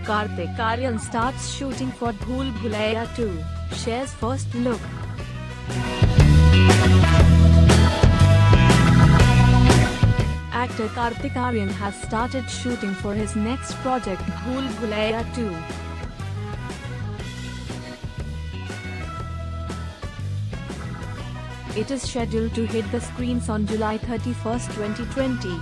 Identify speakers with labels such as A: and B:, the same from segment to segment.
A: Kartik Aaryan starts shooting for Bhool Bhulaiyaa 2, shares first look. Actor Kartik Aaryan has started shooting for his next project Bhool Bhulaiyaa 2. It is scheduled to hit the screens on July 31, 2020.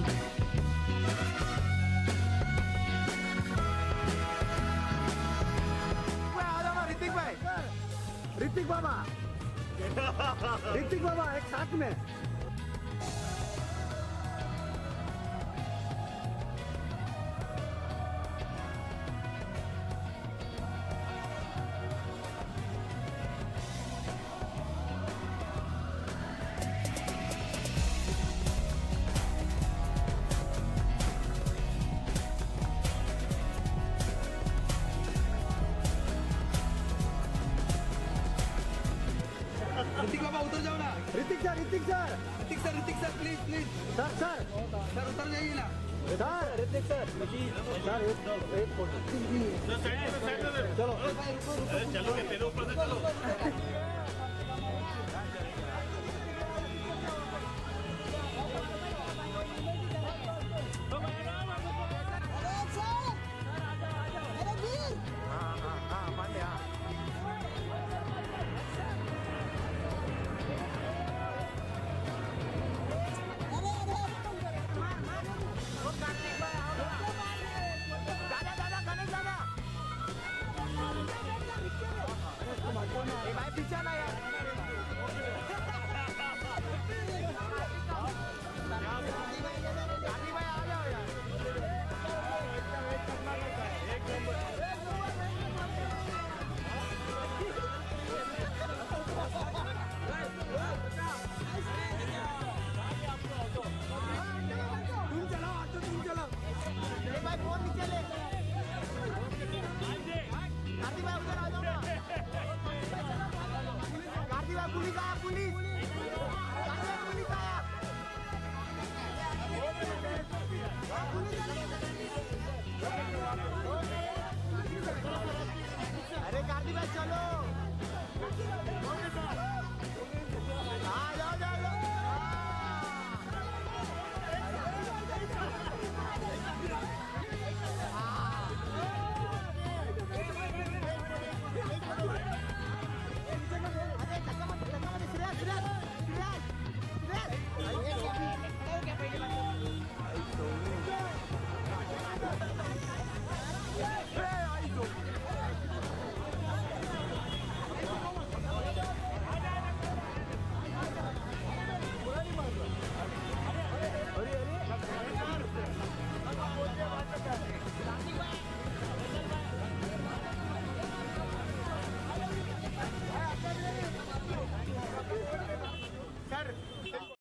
B: Hrithik बाबा एक साथ में।
C: ऋतिक बाबा उतर जाओ ना।
B: Hrithik sir
C: please
B: sir
C: उतर जाइए ना।
B: Hrithik sir एक फोटो
C: चलो चलोगे तेरे ऊपर से चलो।